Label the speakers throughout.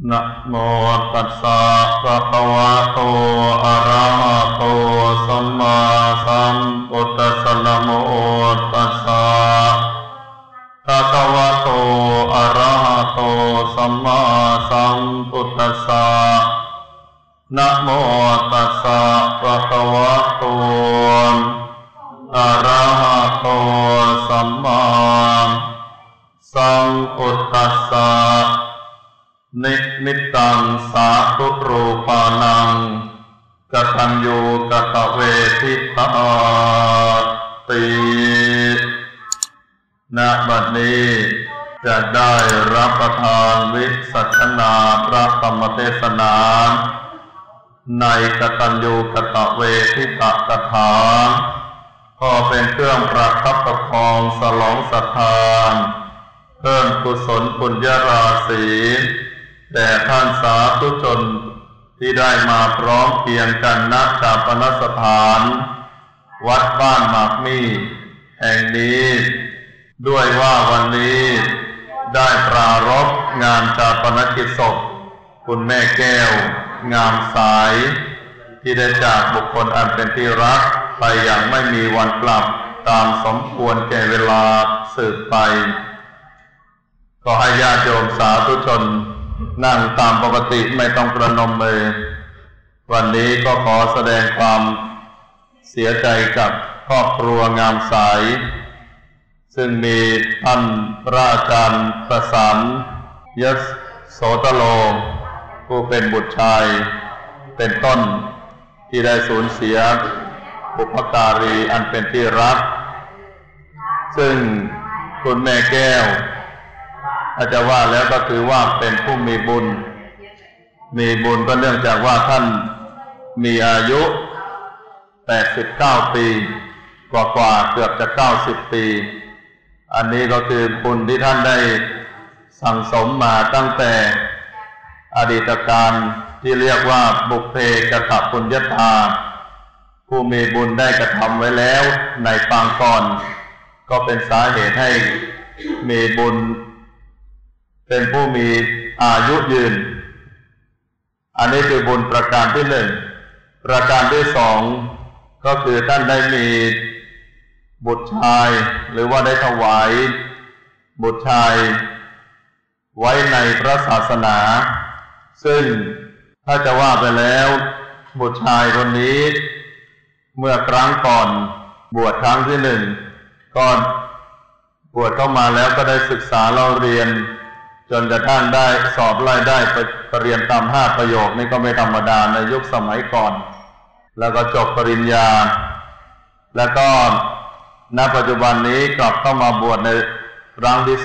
Speaker 1: นะโมตัสสะภะคะวะโตอะระหะโตสัมมาสัมพุทธัสสะนะโมตัสสะภะคะวะโตอะระหะโตสัมมาสัมพุทธัสสะนะโมตัสสะภะคะวะโตอะระหะโตสัมมาสัมพุทธัสสะนิมิตตังสาธุรูปานังกตัญญูกตเวทิตาติณบัดนี้จะได้รับประทานวิสัชนาพระธรรมเทศนาในกตัญญูกตเวทิตกถาก็เป็นเครื่องประคับประคองสลองศรัทธาเพิ่มกุศลปุญญราศีแด่ท่านสาธุชนที่ได้มาพร้อมเพรียงกันณชาปนสถานวัดบ้านหมากมี่แห่งนี้ด้วยว่าวันนี้ได้ปรารภงานชาปนกิจศพคุณแม่แก้วงามสายที่ได้จากบุคคลอันเป็นที่รักไปอย่างไม่มีวันกลับตามสมควรแก่เวลาสืบไปก็ให้ญาติโยมสาธุชนนั่งตามปกติไม่ต้องประนมมือวันนี้ก็ขอแสดงความเสียใจกับครอบครัวงามสายซึ่งมีท่านพระอาจารย์ประสานยโสตโลผู้เป็นบุตรชายเป็นต้นที่ได้สูญเสียบุพการีอันเป็นที่รักซึ่งคุณแม่แก้วอาจจะว่าแล้วก็คือว่าเป็นผู้มีบุญก็เนื่องจากว่าท่านมีอายุ89ปีกว่าเกือบจะ90ปีอันนี้ก็คือบุญที่ท่านได้สั่งสมมาตั้งแต่อดีตการที่เรียกว่าบุพเพกตปุญญาตาผู้มีบุญได้กระทำไว้แล้วในปางก่อนก็เป็นสาเหตุให้มีบุญเป็นผู้มีอายุยืนอันนี้คือบุญประการที่หนึ่งประการที่สองก็คือท่านได้มีบุตรชายหรือว่าได้ถวายบุตรชายไว้ในพระศาสนาซึ่งถ้าจะว่าไปแล้วบุตรชายคนนี้เมื่อครั้งก่อนบวชครั้งที่หนึ่งก็บวชเข้ามาแล้วก็ได้ศึกษาเล่าเรียนจนกระทั่งได้สอบไล่ได้ไปเรียนตาม5ประโยคนี่ก็ไม่ธรรมดาในยุคสมัยก่อนแล้วก็จบปริญญาแล้วก็ณปัจจุบันนี้กลับเข้ามาบวชในครั้งที่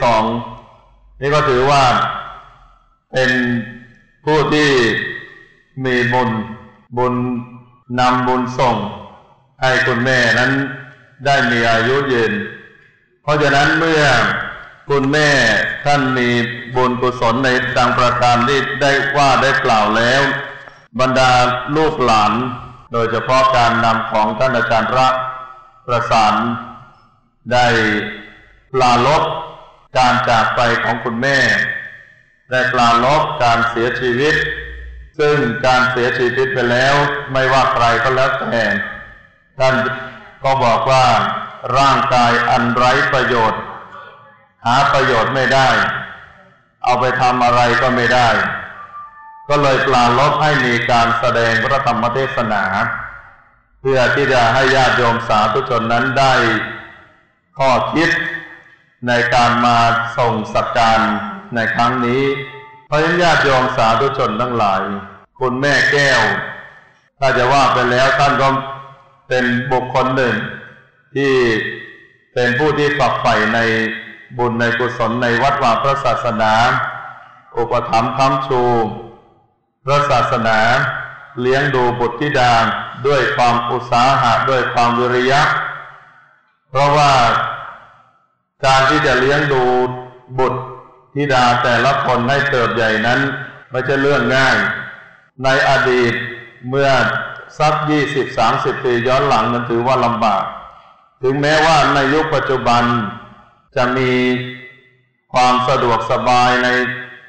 Speaker 1: 2นี่ก็ถือว่าเป็นผู้ที่มีบุญนำบุญส่งให้คุณแม่นั้นได้มีอายุยืนเพราะฉะนั้นเมื่อคุณแม่ท่านมีบุญกุศลในดังประการที่ได้กล่าวแล้วบรรดาลูกหลานโดยเฉพาะการนำของท่านอาจารย์ประสานได้ปราลบการจากไปของคุณแม่ได้ปราลบการเสียชีวิตซึ่งการเสียชีวิตไปแล้วไม่ว่าใครก็แล้วแต่ท่านก็บอกว่าร่างกายอันไร้ประโยชน์หาประโยชน์ไม่ได้เอาไปทำอะไรก็ไม่ได้ก็เลยปราลบให้มีการแสดงพระธรรมเทศนาเพื่อที่จะให้ญาติโยมสาธุชนนั้นได้ข้อคิดในการมาส่งสักการในครั้งนี้เพราะฉะนั้นญาติโยมสาธุชนทั้งหลายคุณแม่แก้วถ้าจะว่าไปแล้วท่านก็เป็นบุคคลหนึ่งที่เป็นผู้ที่ฝักใฝ่ในบุญในกุศลในวัดวาพระศาสนาอุปถัมภ์ค้ำชูพระศาสนาเลี้ยงดูบุตรธิดาด้วยความอุตสาหะด้วยความวิริยะเพราะว่าการที่จะเลี้ยงดูบุตรธิดาแต่ละคนให้เติบใหญ่นั้นไม่ใช่เรื่องง่ายในอดีตเมื่อสัก 20-30 ปีย้อนหลังนั้นถือว่าลำบากถึงแม้ว่าในยุคปัจจุบันจะมีความสะดวกสบายใน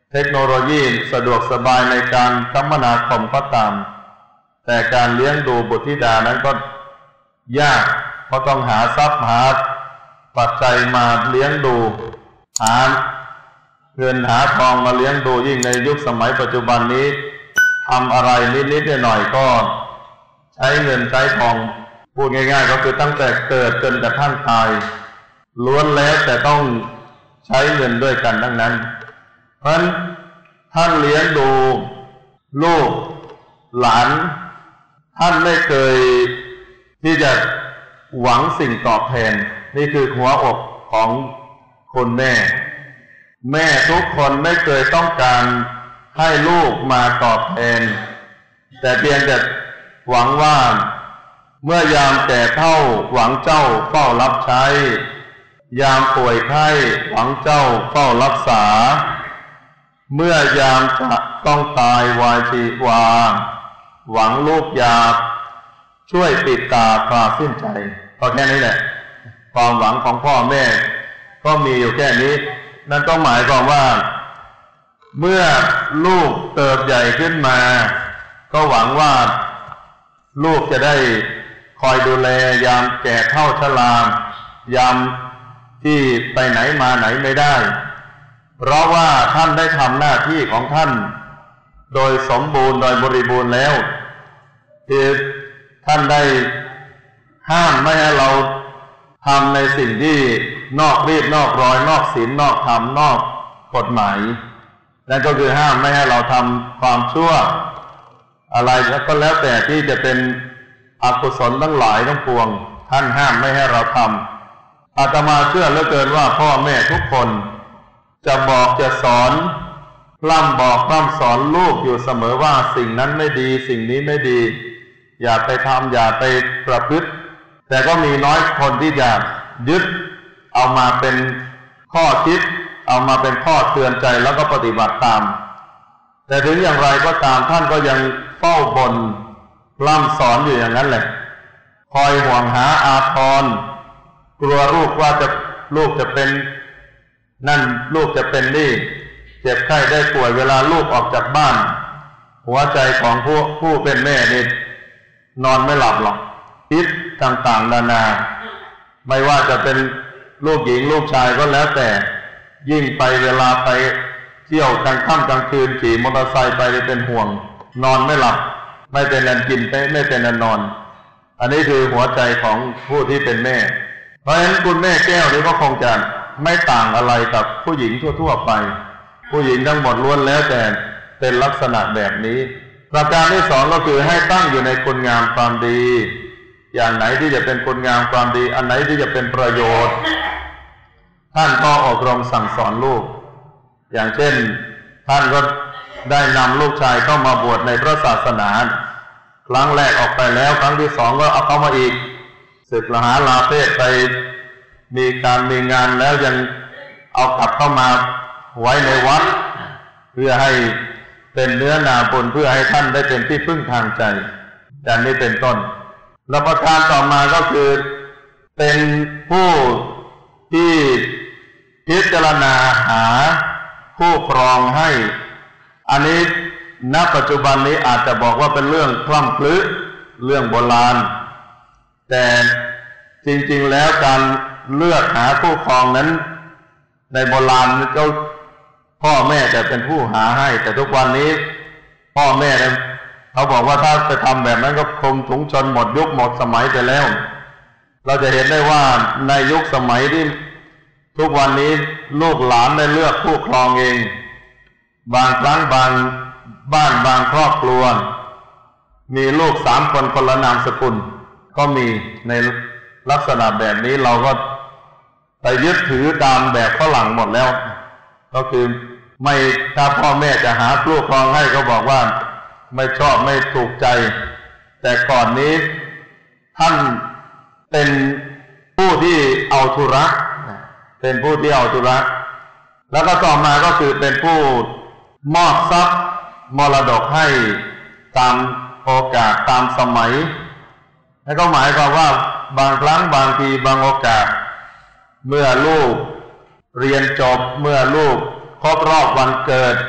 Speaker 1: เทคโนโลยีสะดวกสบายในการคมนาคมก็ตามแต่การเลี้ยงดูบุตรธิดานั้นก็ยากเพราะต้องหาทรัพย์หาปัจจัยมาเลี้ยงดูหาเงินหาทองมาเลี้ยงดูยิ่งในยุคสมัยปัจจุบันนี้ทำอะไรนิดๆหน่อยๆก็ใช้เงินใช้ทองพูดง่ายๆก็คือตั้งแต่เกิดจนกระทั่งตายล้วนแล้วแต่ต้องใช้เงินด้วยกันทั้งนั้นเพราะฉะนั้นท่านเลี้ยงดูลูกหลานท่านไม่เคยที่จะหวังสิ่งตอบแทนนี่คือหัวอกของคนแม่ทุกคนไม่เคยต้องการให้ลูกมาตอบแทนแต่เพียงแต่หวังว่าเมื่อยามแก่เฒ่าหวังเจ้าเฝ้ารับใช้ยามป่วยไข้หวังเจ้าเฝ้ารักษาเมื่อยามจะต้องตายวายชีวาหวังลูกอยากช่วยปิดตาคลาสิ้นใจก็แค่นี้แหละความหวังของพ่อแม่ก็มีอยู่แค่นี้นั่นก็หมายความว่าเมื่อลูกเติบใหญ่ขึ้นมาก็หวังว่าลูกจะได้คอยดูแลยามแก่เฒ่าชรายามที่ไปไหนมาไหนไม่ได้เพราะว่าท่านได้ทำหน้าที่ของท่านโดยสมบูรณ์โดยบริบูรณ์แล้วคือท่านได้ห้ามไม่ให้เราทำในสิ่งที่นอกรีดนอกรอยนอกศีลนอกธรรมนอกกฎหมายนั่นก็คือห้ามไม่ให้เราทำความชั่วอะไรก็แล้วแต่ที่จะเป็นอกุศลทั้งหลายทั้งปวงท่านห้ามไม่ให้เราทำอาตมาเชื่อเหลือเกินว่าพ่อแม่ทุกคนจะบอกจะสอนพร่ำสอนลูกอยู่เสมอว่าสิ่งนั้นไม่ดีสิ่งนี้ไม่ดีอย่าไปทำอย่าไปประพฤติแต่ก็มีน้อยคนที่จะยึดเอามาเป็นข้อคิดเอามาเป็นข้อเตือนใจแล้วก็ปฏิบัติตามแต่ถึงอย่างไรก็ตามท่านก็ยังเฝ้าบ่นพร่ำสอนอยู่อย่างนั้นแหละคอยห่วงหาอาภรณ์กลัวลูกจะเป็นนั่นลูกจะเป็นนี่เจ็บไข้ได้ป่วยเวลาลูกออกจากบ้านหัวใจของผู้เป็นแม่นี่นอนไม่หลับหรอกคิดต่างๆนานาไม่ว่าจะเป็นลูกหญิงลูกชายก็แล้วแต่ยิ่งไปเวลาไปเที่ยวกลางค่ำกลางคืนขี่มอเตอร์ไซค์ไปเป็นห่วงนอนไม่หลับไม่เป็นอันกินไม่เป็นอันนอนอันนี้คือหัวใจของผู้ที่เป็นแม่เพราะฉะนั้นคุณแม่แก้วนี้ก็คงจะไม่ต่างอะไรกับผู้หญิงทั่วๆไปผู้หญิงทั้งหมดล้วนแล้วแต่เป็นลักษณะแบบนี้ประการที่สองก็คือให้ตั้งอยู่ในคุณงามความดีอย่างไหนที่จะเป็นคุณงามความดีอันไหนที่จะเป็นประโยชน์ท่านก็อบรมสั่งสอนลูกอย่างเช่นท่านก็ได้นำลูกชายเข้ามาบวชในพระศาสนาครั้งแรกออกไปแล้วครั้งที่สองก็เอาเข้ามาอีกศึกลาเพศไปมีงานแล้วยังเอากลับเข้ามาไว้ในวัดเพื่อให้เป็นเนื้อนาบุญเพื่อให้ท่านได้เป็นที่พึ่งทางใจอย่างนี้เป็นต้นและประการต่อมาก็คือเป็นผู้ที่พิจารณาหาคู่ครองให้อันนี้ณปัจจุบันนี้อาจจะบอกว่าเป็นเรื่องคล่ำคลึเรื่องโบราณแต่จริงๆแล้วการเลือกหาคู่ครองนั้นในโบราณก็พ่อแม่จะเป็นผู้หาให้แต่ทุกวันนี้พ่อแม่เขาบอกว่าถ้าจะทำแบบนั้นก็คงถุงชนหมดยุคหมดสมัยไปแล้วเราจะเห็นได้ว่าในยุคสมัยที่ทุกวันนี้ลูกหลานได้เลือกคู่ครองเองบางครั้งบางบ้านบางครอบครัวมีลูก3 คนคนละนามสกุลก็มีในลักษณะแบบนี้เราก็ไปยึดถือตามแบบฝรั่งหมดแล้วก็คือไม่ถ้าพ่อแม่จะหาคู่ครองให้ก็บอกว่าไม่ชอบไม่ถูกใจแต่ก่อนนี้ท่านเป็นผู้ที่เอาธุระเป็นผู้ที่เอาธุระแล้วก็ต่อมาก็คือเป็นผู้มอบทรัพย์มรดกให้ตามโอกาสตามสมัยแล้วก็หมายความว่าบางครั้งบางทีบางโอกาสเมื่อลูกเรียนจบเมื่อลูกครบรอบวันเกิด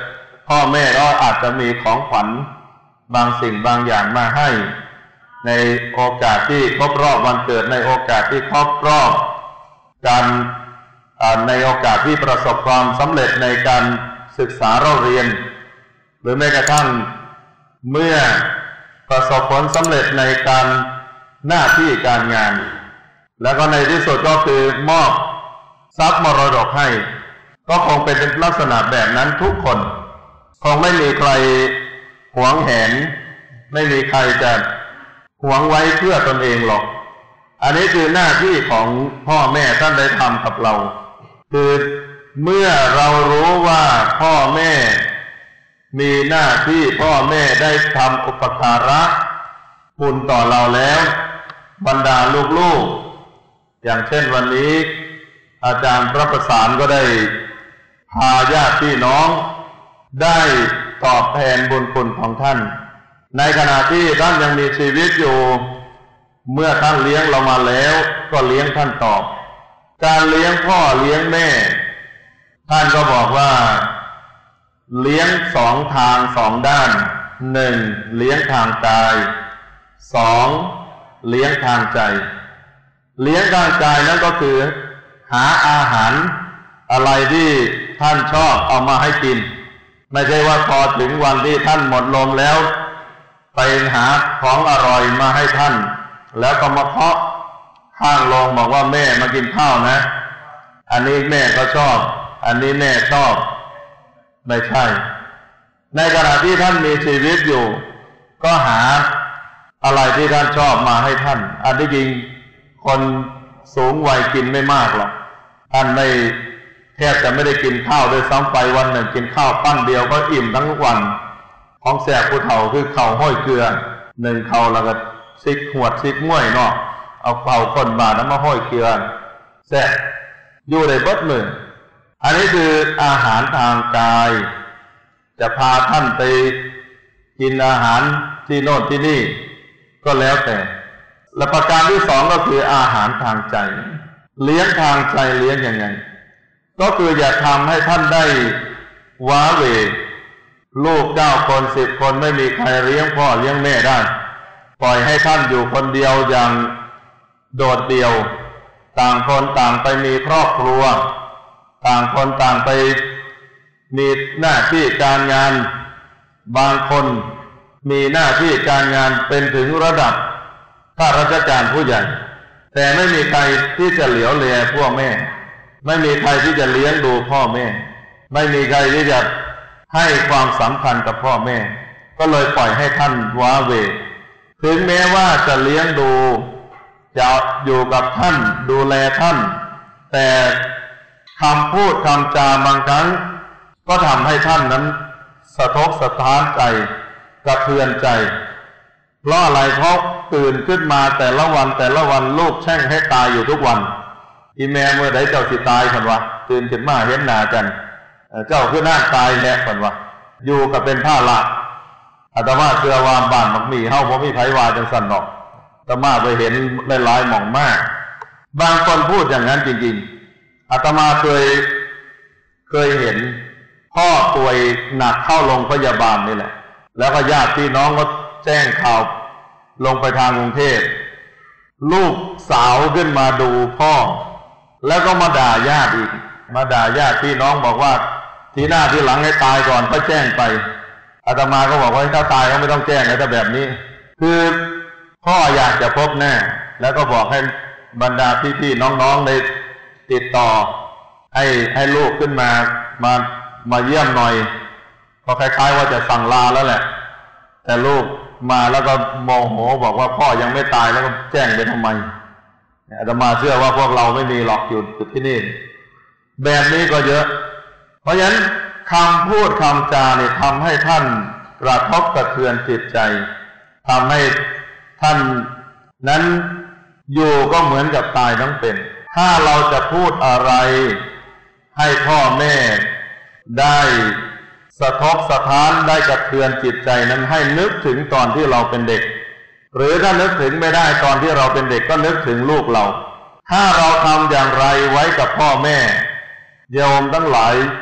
Speaker 1: พ่อแม่ก็อาจจะมีของขวัญบางสิ่งบางอย่างมาให้ในโอกาสที่ครบรอบวันเกิดในโอกาสที่ครบรอบการในโอกาสที่ประสบความสำเร็จในการศึกษาเราเรียนหรือแม้กระทั่งเมื่อประสบผลสำเร็จในการหน้าที่การงานแล้วก็ในที่สุดก็คือมอบทรัพย์มรดกให้ก็คงเป็นลักษณะแบบนั้นทุกคนคงไม่มีใครหวงแหนไม่มีใครจะหวงไว้เพื่อตนเองหรอกอันนี้คือหน้าที่ของพ่อแม่ท่านได้ทำกับเราคือเมื่อเรารู้ว่าพ่อแม่มีหน้าที่พ่อแม่ได้ทำอุปการะคุณต่อเราแล้วบรรดาลูกๆอย่างเช่นวันนี้อาจารย์พระประสานก็ได้พาญาติพี่น้องได้ตอบแทนบุญคุณของท่านในขณะที่ท่านยังมีชีวิตอยู่เมื่อท่านเลี้ยงเรามาแล้วก็เลี้ยงท่านตอบการเลี้ยงพ่อเลี้ยงแม่ท่านก็บอกว่าเลี้ยงสองทางสองด้านหนึ่งเลี้ยงทางกายสองเลี้ยงทางใจเลี้ยงทางกายนั่นก็คือหาอาหารอะไรที่ท่านชอบเอามาให้กินไม่ใช่ว่าพอถึงวันที่ท่านหมดลมแล้วไปหาของอร่อยมาให้ท่านแล้วก็มาเคาะข้างโรงบอกว่าแม่มากินข้าวนะอันนี้แม่ก็ชอบอันนี้แม่ชอบไม่ใช่ในขณะที่ท่านมีชีวิตอยู่ก็หาอะไรที่ท่านชอบมาให้ท่านอันที่จริงคนสูงวัยกินไม่มากหรอกท่านไม่แทบจะไม่ได้กินข้าวด้วยซ้ำไปวันหนึ่งกินข้าวปั้นเดียวก็อิ่มทั้งวันของแสบผู้เฒ่าคือข้าวห้อยเกลือหนึ่งข้าวแล้วก็ซิกหวดซิกม้วยเนาะเอาข้าวคนบาทน้ำมาห้อยเกลือแสบอยู่ในเบิดมืออันนี้คืออาหารทางกายจะพาท่านไปกินอาหารที่โน่นที่นี่ก็แล้วแต่และประการที่สองก็คืออาหารทางใจเลี้ยงทางใจเลี้ยงยังไงก็คืออย่าทำให้ท่านได้ว้าเหวลูก9 คน10 คนไม่มีใครเลี้ยงพ่อเลี้ยงแม่ได้ปล่อยให้ท่านอยู่คนเดียวอย่างโดดเดี่ยวต่างคนต่างไปมีครอบครัวต่างคนต่างไปมีหน้าที่การงานบางคนมีหน้าที่การงานเป็นถึงระดับข้าราชการผู้ใหญ่แต่ไม่มีใครที่จะเหลียวแลพ่อแม่ไม่มีใครที่จะเลี้ยงดูพ่อแม่ไม่มีใครที่จะให้ความสำคัญกับพ่อแม่ก็เลยปล่อยให้ท่านว้าเหวถึงแม้ว่าจะเลี้ยงดูจะอยู่กับท่านดูแลท่านแต่คำพูดคำจาบางครั้งก็ทำให้ท่านนั้นสะทกสะท้านใจกระเทือนใจเพราะอะไรเพราะตื่นขึ้นมาแต่ละวันลูกแช่งให้ตายอยู่ทุกวันอีแม่เมื่อใดเจ้าสิตายคนวะตื่นขึ้นมาเห็นหน้ากันเจ้าคือหน้าตายแน่คนวะอยู่กับเป็นผ้าละอาตมาเชื่อว่าบ้านมักมีเฮาบ่มีไผว่าจังซั่นดอกอาตมาไปเห็นหลายๆหม่องมากบางคนพูดอย่างนั้นจริงๆอาตมาเคยเห็นพ่อป่วยหนักเข้าโรงพยาบาลนี่แหละแล้วก็ญาติพี่น้องก็แจ้งข่าวลงไปทางกรุงเทพลูกสาวขึ้นมาดูพ่อแล้วก็มาด่าญาติอีกมาด่าญาติพี่น้องบอกว่าทีหน้าทีหลังให้ตายก่อนก็แจ้งไปอาตมาก็บอกว่าถ้าตายก็ไม่ต้องแจ้งนะถ้าแบบนี้คือพ่ออยากจะพบแน่แล้วก็บอกให้บรรดาพี่ๆน้องๆได้ติดต่อให้ลูกขึ้นมาเยี่ยมหน่อยก็คล้ายๆว่าจะสั่งลาแล้วแหละแต่ลูกมาแล้วก็โมโหบอกว่าพ่อยังไม่ตายแล้วก็แจ้งไปทำไมอาตมาเชื่อว่าพวกเราไม่มีหรอกอยู่ที่นี่แบบนี้ก็เยอะเพราะฉะนั้นคำพูดคำจาเนี่ยทำให้ท่านกระทบกระเทือนจิตใจทำให้ท่านนั้นอยู่ก็เหมือนกับตายทั้งเป็นถ้าเราจะพูดอะไรให้พ่อแม่ได้สะทกสะท้านได้กระเทือนจิตใจนั้นให้นึกถึงตอนที่เราเป็นเด็กหรือถ้านึกถึงไม่ได้ตอนที่เราเป็นเด็กก็นึกถึงลูกเราถ้าเราทำอย่างไรไว้กับพ่อแม่โยมทั้งหลาย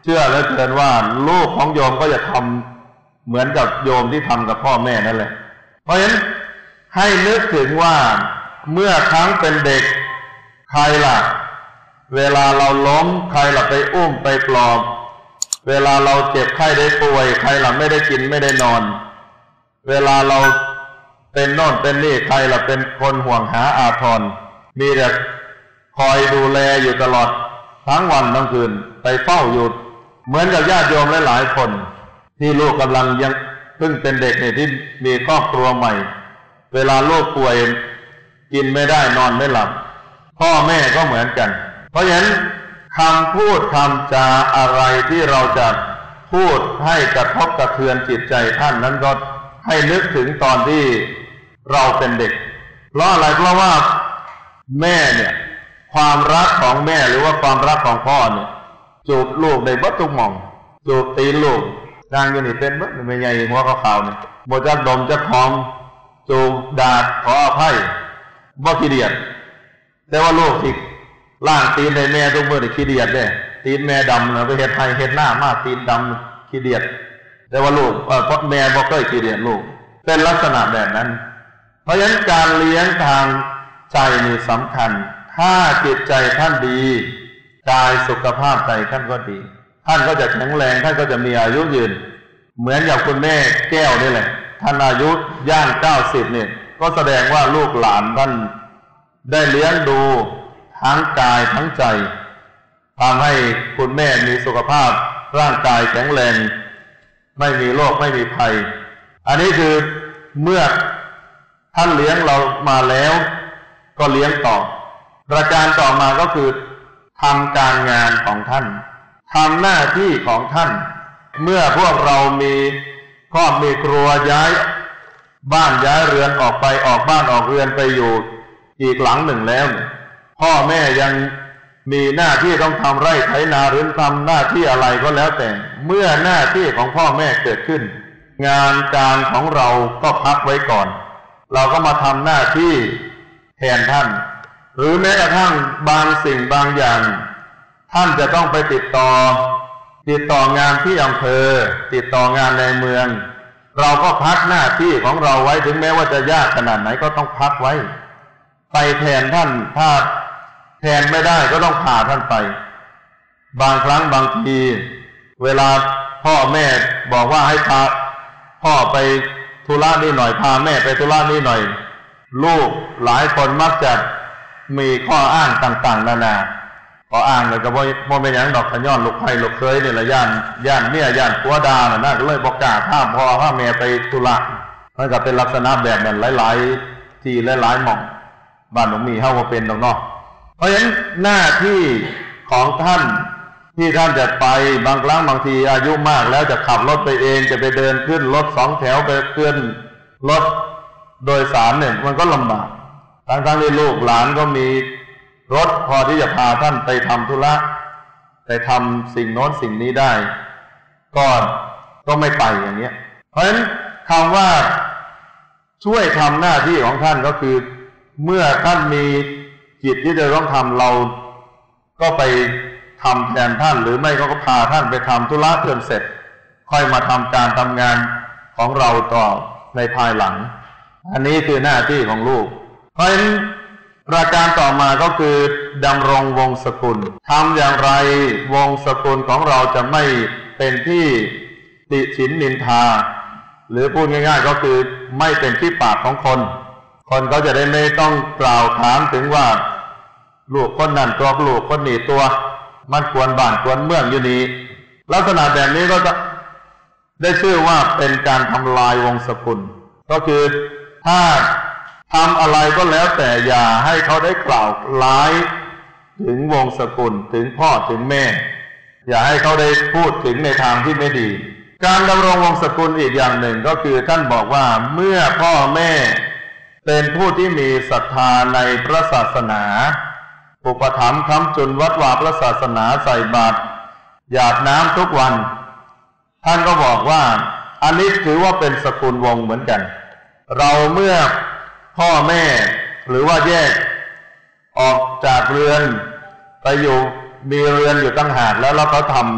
Speaker 1: เชื่อเหลือเกินว่าลูกของโยมก็จะทำเหมือนกับโยมที่ทำกับพ่อแม่นั่นแหละเพราะฉะนั้นให้นึกถึงว่าเมื่อครั้งเป็นเด็กใครล่ะเวลาเราล้มใครล่ะไปอุ้มไปปลอบเวลาเราเจ็บไข้ได้ป่วยใครล่ะไม่ได้กินไม่ได้นอนเวลาเราเป็นโน่นเป็นนี่ใครล่ะเป็นคนห่วงหาอาทรมีแต่คอยดูแลอยู่ตลอดทั้งวันทั้งคืนไปเฝ้าอยู่เหมือนกับญาติโยมหลายๆคนที่ลูกกำลังยังเพิ่งเป็นเด็กเนี่ยที่มีครอบครัวใหม่เวลาลูกป่วยกินไม่ได้นอนไม่หลับพ่อแม่ก็เหมือนกันเพราะฉะนั้นคำพูดคำจาอะไรที่เราจะพูดให้กระทบกระเทือนจิตใจท่านนั้นก็ให้นึกถึงตอนที่เราเป็นเด็กเพราะอะไรเพราะว่าแม่เนี่ยความรักของแม่หรือว่าความรักของพ่อเนี่ยจูบลูกในบัดทุกหม่องจูบตีลูกนางอยู่นี่เป็นบัดไม่ใหญ่หัวขาวๆเนี่ยบ่จักดมจักหอมจูบดาดขออภัยบ่ขี้เดียดแต่ว่าลูกที่ล่างตีนในแม่ทุกมื้อนี่ขี้เดียดเด้ตีนแม่ดำนะไปเฮ็ดให้เฮ็ดหน้ามาตีนดำขี้เดียดแต่ว่าลูกเพราะแม่บ่เคยขี้เดียดลูกเป็นลักษณะแบบนั้นเพราะฉะนั้นการเลี้ยงทางใจนี่สำคัญถ้าจิตใจท่านดีกายสุขภาพใจท่านก็ดีท่านก็จะแข็งแรงท่านก็จะมีอายุยืนเหมือนอย่างคุณแม่แก้วนี่แหละท่านอายุย่าง90เนี่ยก็แสดงว่าลูกหลานท่านได้เลี้ยงดูทั้งกายทั้งใจทำให้คุณแม่มีสุขภาพร่างกายแข็งแรงไม่มีโรคไม่มีภัยอันนี้คือเมื่อท่านเลี้ยงเรามาแล้วก็เลี้ยงต่อประการต่อมาก็คือทำการงานของท่านทำหน้าที่ของท่านเมื่อพวกเรามีครอบมีครัวย้ายบ้านย้ายเรือนออกไปออกบ้านออกเรือนไปอยู่อีกหลังหนึ่งแล้วพ่อแม่ยังมีหน้าที่ต้องทำไร่ไถนาหรือทำหน้าที่อะไรก็แล้วแต่เมื่อหน้าที่ของพ่อแม่เกิดขึ้นงานการของเราก็พักไว้ก่อนเราก็มาทำหน้าที่แทนท่านหรือแม้กระทั่งบางสิ่งบางอย่างท่านจะต้องไปติดต่องานที่อำเภอติดต่องานในเมืองเราก็พักหน้าที่ของเราไว้ถึงแม้ว่าจะยากขนาดไหนก็ต้องพักไว้ไปแทนท่านถ้าแทนไม่ได้ก็ต้องพาท่านไปบางครั้งบางทีเวลาพ่อแม่บอกว่าให้พาพ่อไปธุระนี่หน่อยพาแม่ไปธุระนี่หน่อยลูกหลายคนมักจะมีข้ออ้างต่างๆนานาข้ออ้างเลยก็บ่เป็นหยังดอกขย้อนลูกไผ่ลูกเคยนี่แหละย่านเมียย่านผัวดาน่ะก็เลยบ่กล้าพาพ่อพาแม่ไปธุระมันก็เป็นลักษณะแบบนั้นหลายๆที่หลายๆหม่องบ้านหลวงมีเฮาบ่เป็นดอกเนาะเพราะฉะนั้นหน้าที่ของท่านที่ท่านจะไปบางครั้งบางทีอายุมากแล้วจะขับรถไปเองจะไปเดินขึ้นรถ2แถวไปขึ้นรถโดยสารเนี่ยมันก็ลำบากทั้งที่ลูกหลานก็มีรถพอที่จะพาท่านไปทำธุระไปทำสิ่งโน้นสิ่งนี้ได้ก็ไม่ไปอย่างเนี้ยเพราะฉะนั้นคำว่าช่วยทำหน้าที่ของท่านก็คือเมื่อท่านมีจิตที่จะต้องทำเราก็ไปทำแทนท่านหรือไม่ก็พาท่านไปทำธุระจนเสร็จค่อยมาทำการทำงานของเราต่อในภายหลังอันนี้คือหน้าที่ของลูกเพราะฉะนั้นประการต่อมาก็คือดำรงวงศกุลทำอย่างไรวงศกุลของเราจะไม่เป็นที่ติฉินนินทาหรือพูดง่ายๆก็คือไม่เป็นที่ปากของคนก็จะได้ไม่ต้องกล่าวถามถึงว่าลูกคนนั้นตัวลูกคนนี้ตัวมันควรบ้านควรเมืองอยู่นี้ลักษณะแบบนี้ก็จะได้ชื่อว่าเป็นการทำลายวงศกุลก็คือถ้าทำอะไรก็แล้วแต่อย่าให้เขาได้กล่าวร้ายถึงวงศกุลถึงพ่อถึงแม่อย่าให้เขาได้พูดถึงในทางที่ไม่ดีการดำรงวงศกุลอีกอย่างหนึ่งก็คือท่านบอกว่าเมื่อพ่อแม่เป็นผู้ที่มีศรัทธาในพระศาสนาอุปถัมภ์ค้ำจุนวัดวาพระศาสนาใส่บาตรหยาดน้ำทุกวันท่านก็บอกว่าอันนี้ถือว่าเป็นสกุลวงศ์เหมือนกันเราเมื่อพ่อแม่หรือว่าแยกออกจากเรือนไปอยู่มีเรือนอยู่ต่างหากแล้วเขาท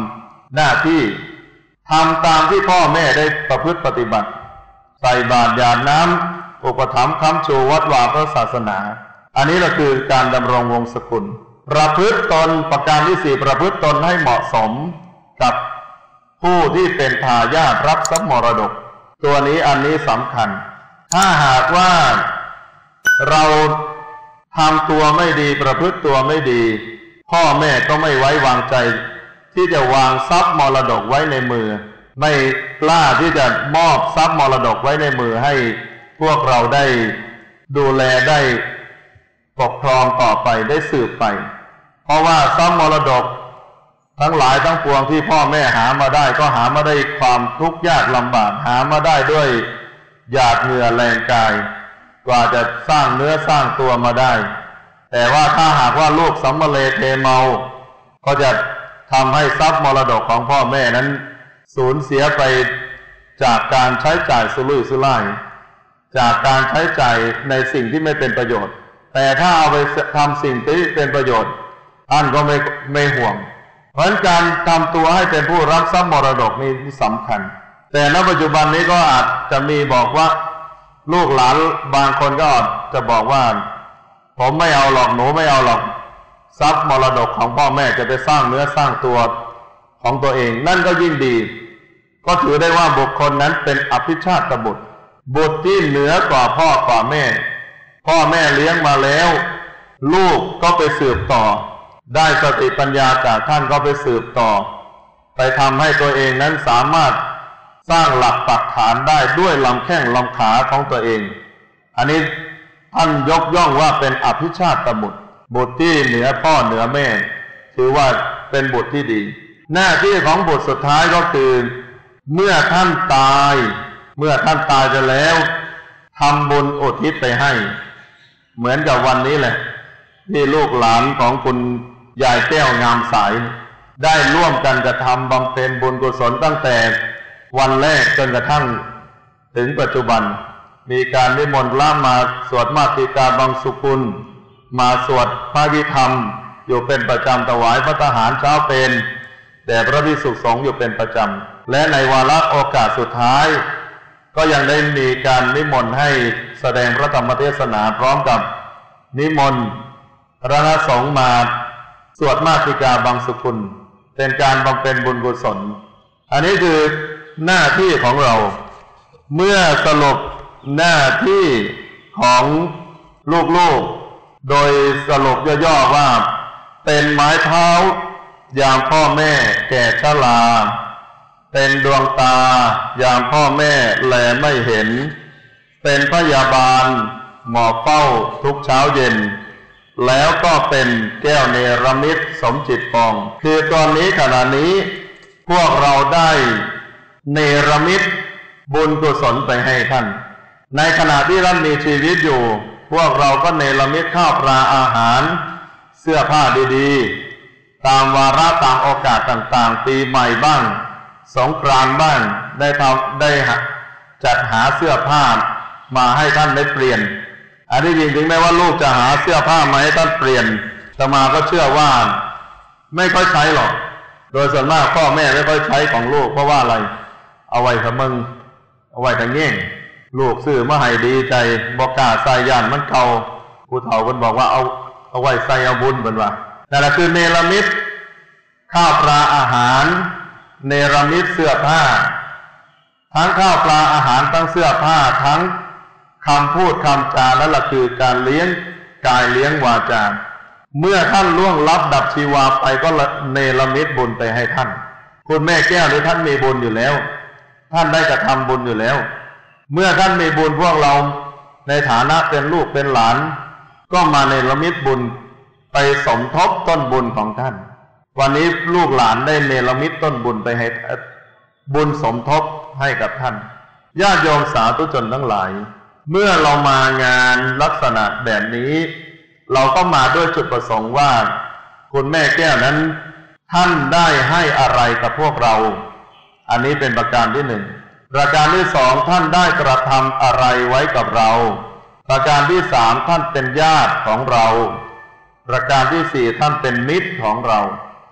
Speaker 1: หน้าที่ทำตามที่พ่อแม่ได้ประพฤติปฏิบัติใส่บาตรหยาดน้ำอุปถัมภ์ค้ำชูวัดวาพระศาสนาอันนี้ก็คือการดำรงวงศกุลประพฤติตนประการที่ 4ประพฤติตนให้เหมาะสมกับผู้ที่เป็นทายาทรับทรัพย์มรดกตัวนี้อันนี้สำคัญถ้าหากว่าเราทำตัวไม่ดีประพฤติตัวไม่ดีพ่อแม่ก็ไม่ไว้วางใจที่จะวางทรัพย์มรดกไว้ในมือไม่กล้าที่จะมอบทรัพย์มรดกไว้ในมือให้พวกเราได้ดูแลได้ปกครองต่อไปได้สืบไปเพราะว่าทรัพย์มรดกทั้งหลายทั้งปวงที่พ่อแม่หามาได้ก็หามาได้ความทุกข์ยากลำบากหามาได้ด้วยหยาดเหงื่อแรงกายกว่าจะสร้างเนื้อสร้างตัวมาได้แต่ว่าถ้าหากว่าลูกสัมมาเลเทเมาก็จะทำให้ทรัพย์มรดกของพ่อแม่นั้นสูญเสียไปจากการใช้จ่ายสุรุ่ยสุร่ายจากการใช้จ่ายในสิ่งที่ไม่เป็นประโยชน์แต่ถ้าเอาไปทำสิ่งที่เป็นประโยชน์ท่านก็ไม่ห่วงเพราะการทำตัวให้เป็นผู้รับทรัพย์มรดกนี่สำคัญแต่ณปัจจุบันนี้ก็อาจจะมีบอกว่าลูกหลานบางคนก็อาจจะบอกว่าผมไม่เอาหรอกหนูไม่เอาหรอกทรัพย์มรดกของพ่อแม่จะไปสร้างเนื้อสร้างตัวของตัวเองนั่นก็ยิ่งดีก็ถือได้ว่าบุคคลนั้นเป็นอภิชาตบุตรบุตรที่เหนือกว่าพ่อกว่าแม่พ่อแม่เลี้ยงมาแล้วลูกก็ไปสืบต่อได้สติปัญญาจากท่านก็ไปสืบต่อไปทำให้ตัวเองนั้นสามารถสร้างหลักปักฐานได้ด้วยลำแข้งลำขาของตัวเองอันนี้ท่านยกย่องว่าเป็นอภิชาตบุตรบุตรที่เหนือพ่อเหนือแม่ถือว่าเป็นบุตรที่ดีหน้าที่ของบุตรสุดท้ายก็คือเมื่อท่านตายไปแล้วทำบุญอุทิศไปให้เหมือนกับวันนี้แหละที่ลูกหลานของคุณยายแก้วงามสายได้ร่วมกันกระทำบำเพ็ญบุญกุศลตั้งแต่วันแรกจนกระทั่งถึงปัจจุบันมีการนิมนต์พระมาสวดมาติกาบังสุกุลมาสวดพระวิธรรมอยู่เป็นประจำถวายพระทหารเช้าเพลแด่พระภิกษุสงฆ์อยู่เป็นประจำและในวาระโอกาสสุดท้ายก็ยังได้มีการนิมนต์ให้แสดงพระธรรมเทศนาพร้อมกับนิมนต์พระสงฆ์มาสวดมาติกาบังสุกุลเป็นการบำเพ็ญบุญกุศลอันนี้คือหน้าที่ของเราเมื่อสรุปหน้าที่ของลูกๆโดยสรุปย่อๆว่าเป็นไม้เท้ายามพ่อแม่แก่ชราเป็นดวงตายามพ่อแม่แลไม่เห็นเป็นพยาบาลหมอบเฝ้าทุกเช้าเย็นแล้วก็เป็นแก้วเนรมิตสมจิตปองคือตอนนี้ขณะนี้พวกเราได้เนรมิตบุญกุศลไปให้ท่านในขณะที่ท่านมีชีวิตอยู่พวกเราก็เนรมิตข้าวปลาอาหารเสื้อผ้าดีๆตามวาระตามโอกาสต่างๆปีใหม่บ้างสงกรานต์บ้างได้จัดหาเสื้อผ้ามาให้ท่านได้เปลี่ยนอันนี้จริงๆแม้ว่าลูกจะหาเสื้อผ้ามาให้ท่านเปลี่ยนแต่มาก็เชื่อว่าไม่ค่อยใช้หรอกโดยส่วนมากพ่อแม่ไม่ค่อยใช้ของลูกเพราะว่าอะไรเอาไว้ทำมึงเอาไว้ทางเงี้ยลูกซื้อมาให้ดีใจบอกกล้าใส่ย่านมันเก่าผู้เฒ่าคนบอกว่าเอาไว้ใส่เอาบุญเป็นว่านั่นแหละคือเนรมิตข้าวปลาอาหารเนรมิตเสื้อผ้าทั้งข้าวปลาอาหารทั้งเสื้อผ้าทั้งคำพูดคำจานั่นแหละคือการเลี้ยงกายเลี้ยงวาจาเมื่อท่านล่วงลับดับชีวาไปก็เนรมิตบุญไปให้ท่านคุณแม่แก้วหรือท่านมีบุญอยู่แล้วท่านได้กระทำบุญอยู่แล้วเมื่อท่านมีบุญพวกเราในฐานะเป็นลูกเป็นหลานก็มาเนรมิตบุญไปสมทบต้นบุญของท่านวันนี้ลูกหลานได้เนรมิตต้นบุญไปให้บุญสมทบให้กับท่านญาติโยมสาธุชนทั้งหลายเมื่อเรามางานลักษณะแบบนี้เราก็มาด้วยจุดประสงค์ว่าคุณแม่แก้วนั้นท่านได้ให้อะไรกับพวกเราอันนี้เป็นประการที่หนึ่งประการที่สองท่านได้กระทำอะไรไว้กับเราประการที่สามท่านเป็นญาติของเราประการที่สี่ท่านเป็นมิตรของเรา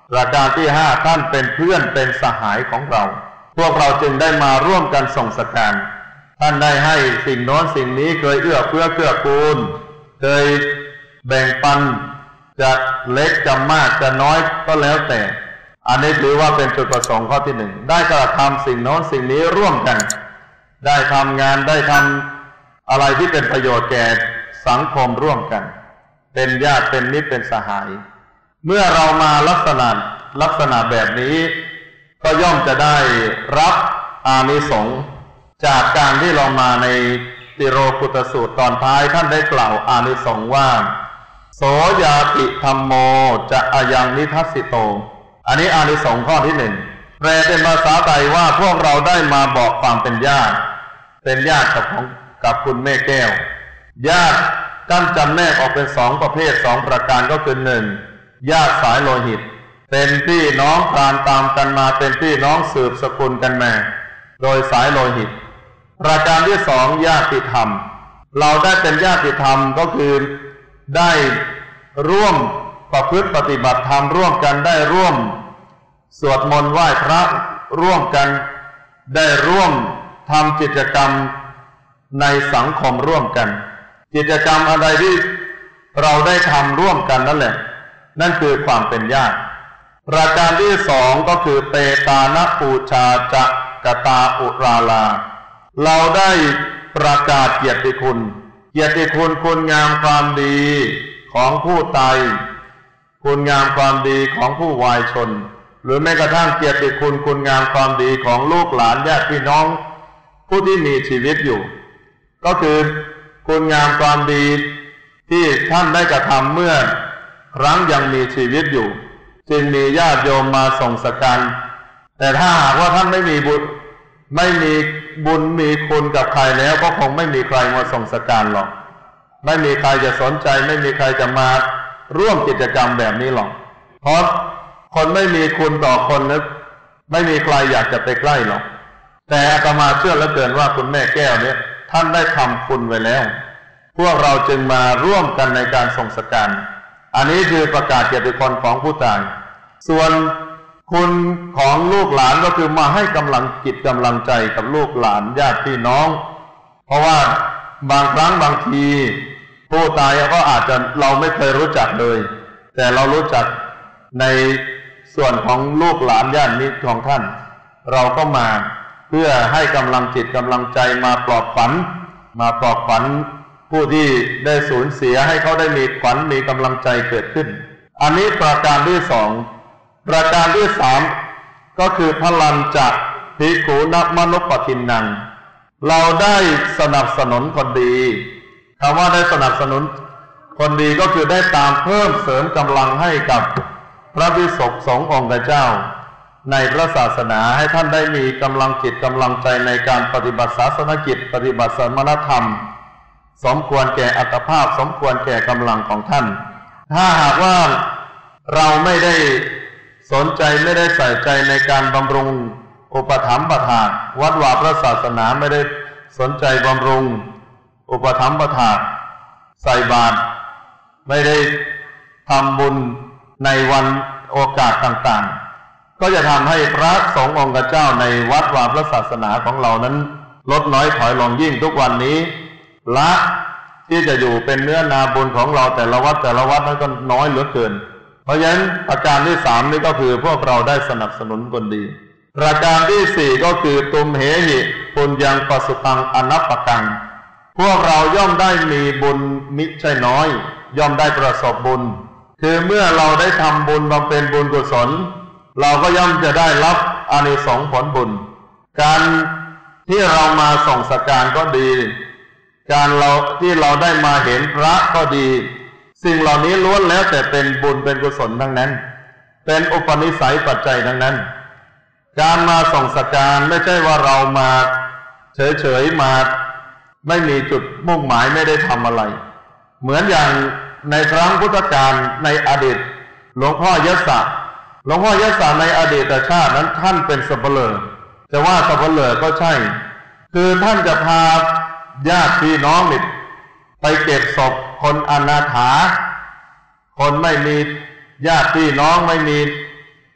Speaker 1: ประการที่ห้าท่านเป็นเพื่อนเป็นสหายของเราพวกเราจึงได้มาร่วมกันส่งสการท่านได้ให้สิ่งโน้นสิ่งนี้เคยเอื้อเฟื้อเกื้อกูลเคยแบ่งปันจะเล็กจะมากจะน้อยก็แล้วแต่อันนี้ถือว่าเป็นจุดประสงค์ข้อที่หนึ่งได้กระทำสิ่งโน้นสิ่งนี้ร่วมกันได้ทำงานได้ทำอะไรที่เป็นประโยชน์แก่สังคมร่วมกันเป็นญาติเป็นมิตรเป็นสหายเมื่อเรามาลักษณะแบบนี้ก็ย่อมจะได้รับอานิสงส์จากการที่เรามาในติโรกุตสูตรตอนท้ายท่านได้กล่าวอานิสงส์ว่าโสยาติธัมโมจะอายังนิทัสสิโตอันนี้อานิสงส์ข้อที่หนึ่งแปลเป็นภาษาไทยว่าพวกเราได้มาบอกความเป็นญาติกับคุณแม่แก้วญาติกันจำแนกออกเป็นสองประเภทสองประการก็คือหนึ่งญาติสายโลหิตเป็นพี่น้องตามกันมาเป็นพี่น้องสืบสกุลกันมาโดยสายโลหิตประการที่สองญาติธรรมเราได้เป็นญาติธรรมก็คือได้ร่วมประพฤติปฏิบัติธรรมร่วมกันได้ร่วมสวดมนต์ไหว้พระร่วมกันได้ร่วมทำกิจกรรมในสังคมร่วมกันกิจกรรมอะไรที่เราได้ทำร่วมกันนั่นแหละนั่นคือความเป็นญาติประการที่สองก็คือเปตานปูชาจะกตาอุราลาเราได้ประกาศเกียรติคุณคุณงามความดีของผู้ตายคุณงามความดีของผู้วายชนหรือแม้กระทั่งเกียรติคุณงามความดีของลูกหลานญาติพี่น้องผู้ที่มีชีวิตอยู่ก็คือคุณงามความดีที่ท่านได้กระทำเมื่อครั้งยังมีชีวิตอยู่จึงมีญาติโยมมาส่งสการแต่ถ้าหากว่าท่านไม่มีบุญมีคุณกับใครแล้วก็คงไม่มีใครมาส่งสการหรอกไม่มีใครจะสนใจไม่มีใครจะมาร่วมกิจกรรมแบบนี้หรอกเพราะคนไม่มีคุณต่อคนนั้นไม่มีใครอยากจะไปใกล้หรอกแต่อาตมาเชื่อเหลือเกินว่าคุณแม่แก้วเนี่ยท่านได้ทำคุณไว้แล้วพวกเราจึงมาร่วมกันในการส่งสการอันนี้คือประกาศเกียรติคุณของผู้ตายส่วนคุณของลูกหลานก็คือมาให้กำลังจิตกำลังใจกับลูกหลานญาติพี่น้องเพราะว่าบางครั้งบางทีผู้ตายก็อาจจะเราไม่เคยรู้จักเลยแต่เรารู้จักในส่วนของลูกหลานญาติมิตรของท่านเราก็มาเพื่อให้กำลังจิตกำลังใจมาปลอบขวัญผู้ที่ได้สูญเสียให้เขาได้มีขวัญมีกำลังใจเกิดขึ้นอันนี้ประการที่สองประการที่สามก็คือพลังจากภิกขุนัมนุปทินนังเราได้สนับสนุนคนดีคำว่าได้สนับสนุนคนดีก็คือได้ตามเพิ่มเสริมกำลังให้กับพระภิกษุสงฆ์องค์เจ้าในพระศาสนาให้ท่านได้มีกำลังจิตกำลังใจในการปฏิบัติศาสนกิจปฏิบัติสมณธรรมสมควรแก่อัตภาพสมควรแก่กำลังของท่านถ้าหากว่าเราไม่ได้สนใจไม่ได้ใส่ใจในการบำรุงอุปถัมภทานวัดวาพระศาสนาไม่ได้สนใจบำรุงอุปถัมภทานใส่บาตรไม่ได้ทำบุญในวันโอกาสต่างๆก็จะทำให้พระสงฆ์องค์เจ้าในวัดวาพระศาสนาของเรานั้นลดน้อยถอยลงยิ่งทุกวันนี้ละที่จะอยู่เป็นเนื้อนาบุญของเราแต่ละวัดนั้นก็น้อยเหลือเกินเพราะฉะนั้นประการที่สามนี่ก็คือพวกเราได้สนับสนุนคนดีประการที่สี่ก็คือตุมเหหิปุญญังปสุตังอนัปปกังพวกเราย่อมได้มีบุญมิใช่น้อยย่อมได้ประสบบุญคือเมื่อเราได้ทำบุญบำเพ็ญบุญกุศลเราก็ย่อมจะได้รับอานิสงส์ผลบุญการที่เรามาส่งสการก็ดีการที่เราได้มาเห็นพระก็ดีสิ่งเหล่านี้ล้วนแล้วแต่เป็นบุญเป็นกุศลทั้งนั้นเป็นอุปนิสัยปัจจัยทั้งนั้นการมาส่งสการไม่ใช่ว่าเรามาเฉยๆมาไม่มีจุดมุ่งหมายไม่ได้ทำอะไรเหมือนอย่างในครั้งพุทธกาลในอดีตหลวงพ่อยศในอดีตชาตินั้นท่านเป็นสัปเหร่อจะว่าสัปเหร่อก็ใช่คือท่านจะพาญาติพี่น้องนี่ไปเก็บศพคนอนาถาคนไม่มีญาติพี่น้องไม่มี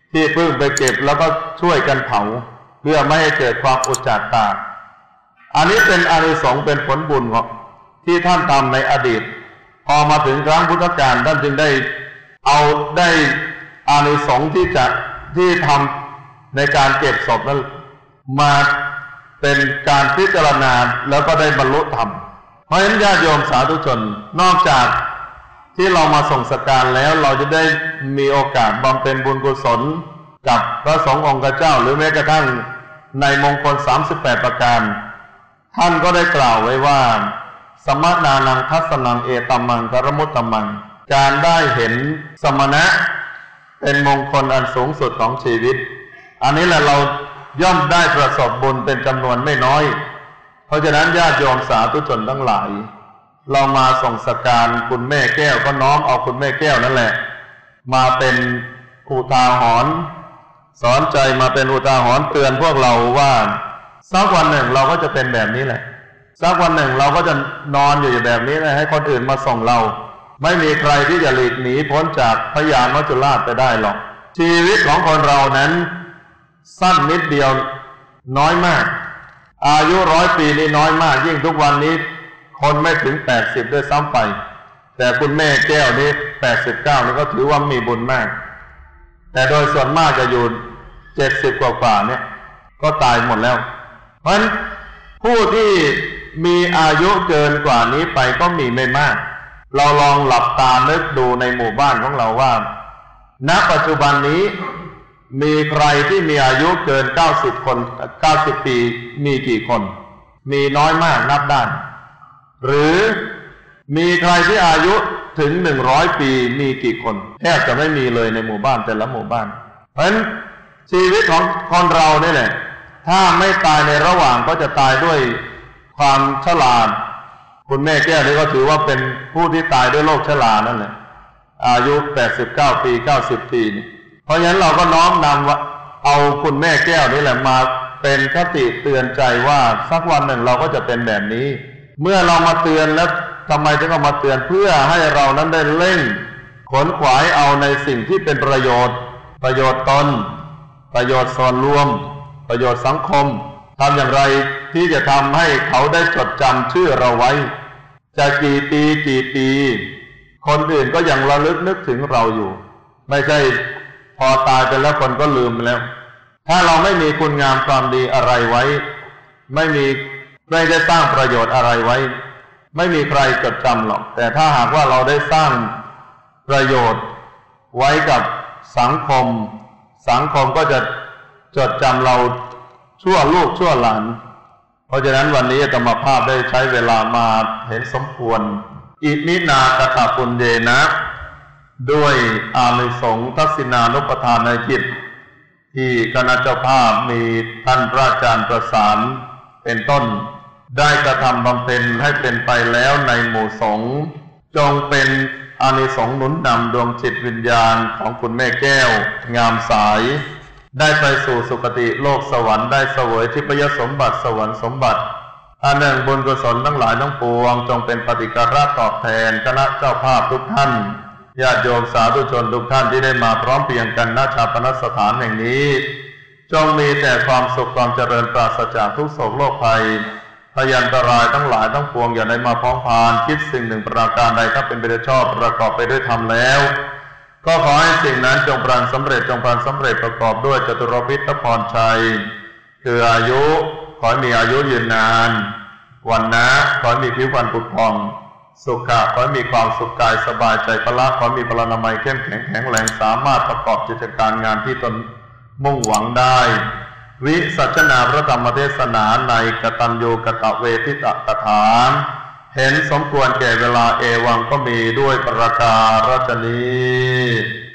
Speaker 1: ที่เพิ่งไปเก็บแล้วก็ช่วยกันเผาเพื่อไม่ให้เกิดความอุจจาระอันนี้เป็นอานิสงส์เป็นผลบุญของที่ท่านทำในอดีตพอมาถึงครั้งพุทธกาลท่านจึงได้อานิสงส์ที่ทำในการเก็บศพนั้นมาเป็นการพิจารณาแล้วก็ได้บรรลุธรรมเพราะฉะนั้นญาติโยมสาธุชนนอกจากที่เรามาส่งสักการแล้วเราจะได้มีโอกาสบำเพ็ญบุญกุศลกับพระสงฆ์องค์เจ้าหรือแม้กระทั่งในมงคล38ประการท่านก็ได้กล่าวไว้ว่าสมนานังทัสสนังเอตัมมังกรมุตตมังการได้เห็นสมณะเป็นมงคลอันสูงสุดของชีวิตอันนี้แหละเราย่อมได้ประสบบุญเป็นจำนวนไม่น้อยเพราะฉะนั้นญาติโยมสาธุชนทั้งหลายเรามาส่งสักการคุณแม่แก้วก็น้อมเอาคุณแม่แก้วนั่นแหละมาเป็นอุทาหรณ์สอนใจมาเป็นอุทาหรณ์เตือนพวกเราว่าสักวันหนึ่งเราก็จะเป็นแบบนี้แหละสักวันหนึ่งเราก็จะนอนอยู่แบบนี้นะให้คนอื่นมาส่งเราไม่มีใครที่จะหลีกหนีพ้นจากพยามัจจุราชไปได้หรอกชีวิตของคนเรานั้นสั้นนิดเดียวน้อยมากอายุ100 ปีนี่น้อยมากยิ่งทุกวันนี้คนไม่ถึง80ด้วยซ้ำไปแต่คุณแม่แก้วนี่89นี่ก็ถือว่ามีบุญมากแต่โดยส่วนมากจะอยู่70กว่าเนี่ยก็ตายหมดแล้วเพราะฉะนั้นผู้ที่มีอายุเกินกว่านี้ไปก็มีไม่มากเราลองหลับตานึกดูในหมู่บ้านของเราว่าณปัจจุบันนี้มีใครที่มีอายุเกิน90 ปีมีกี่คนมีน้อยมากนับได้หรือมีใครที่อายุถึง100 ปีมีกี่คนแทบจะไม่มีเลยในหมู่บ้านแต่ละหมู่บ้านเพราะฉะนั้นชีวิตของคนเราเนี่ยแหละถ้าไม่ตายในระหว่างก็จะตายด้วยความชราคุณแม่แก้วนี่ก็ถือว่าเป็นผู้ที่ตายด้วยโรคชรานั่นแหละอายุ89 ปี90 ปีนี่เพราะฉะนั้นเราก็น้อมนำเอาคุณแม่แก้วนี่แหละมาเป็นคติเตือนใจว่าสักวันหนึ่งเราก็จะเป็นแบบนี้เมื่อเรามาเตือนแล้วทำไมถึงเอามาเตือนเพื่อให้เรานั้นได้เร่งขนขวายเอาในสิ่งที่เป็นประโยชน์ตนประโยชน์ส่วนรวมประโยชน์สังคมทำอย่างไรที่จะทำให้เขาได้จดจำชื่อเราไว้จะกี่ปีคนอื่นก็ยังระลึกนึกถึงเราอยู่ไม่ใช่พอตายไปแล้วคนก็ลืมไปแล้วถ้าเราไม่มีคุณงามความดีอะไรไว้ไม่ได้สร้างประโยชน์อะไรไว้ไม่มีใครจดจำหรอกแต่ถ้าหากว่าเราได้สร้างประโยชน์ไว้กับสังคมก็จะจดจำเราชั่วลูกชั่วหลานเพราะฉะนั้นวันนี้อาตมาภาพได้ใช้เวลามาเห็นสมควรอิมินากตปุญเยนะด้วยอานิสงส์ทักษิณานุปทานกิจที่คณะเจ้าภาพมีท่านพระอาจารย์ประสานเป็นต้นได้กระทำบำเพ็ญให้เป็นไปแล้วในหมู่สงฆ์จงเป็นอานิสงส์หนุนนำดวงจิตวิญญาณของคุณแม่แก้วงามสายได้ไปสู่สุคติโลกสวรรค์ได้เสวยทิพยสมบัติสวรรค์สมบัติอันหนึ่งบุญกุศลทั้งหลายทั้งปวงจงเป็นปฏิการะตอบแทนคณะเจ้าภาพทุกท่านญาติโยมสาธุชนทุกท่านที่ได้มาพร้อมเพรียงกันณชาปนสถานแห่งนี้จงมีแต่ความสุขความเจริญปราศจากทุกโศกโรคภัยพยันตรายทั้งหลายทั้งปวงอย่าได้มาพ้องพานคิดสิ่งหนึ่งประการใดถ้าเป็นไปด้วยชอบประกอบไปด้วยธรรมแล้วก็ขอให้สิ่งนั้นจงปรานสำเร็จประกอบด้วยจตุรพิทพรชัยคืออายุขอให้มีอายุยืนนานวันนะขอให้มีผิวพรรณผุดผ่องสุขะขอให้มีความสุขกายสบายใจพละขอให้มีพลานามัยเข้มแข็งแรงสามารถประกอบกิจการงานที่ตนมุ่งหวังได้วิสัชนาพระธรรมเทศนาในกตัญญูกตเวทิตกถาเห็นสมควรแก่เวลาเอวังก็มีด้วยประการฉนี้